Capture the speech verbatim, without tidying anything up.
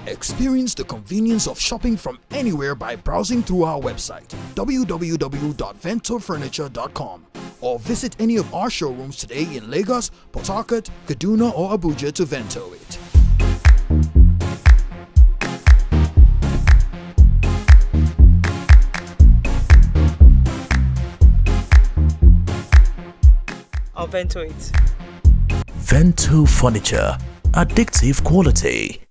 Experience the convenience of shopping from anywhere by browsing through our website w w w dot vento furniture dot com or visit any of our showrooms today in Lagos, Port Harcourt, Kaduna or Abuja to Vento it. I'll Vento it. Vento Furniture, addictive quality.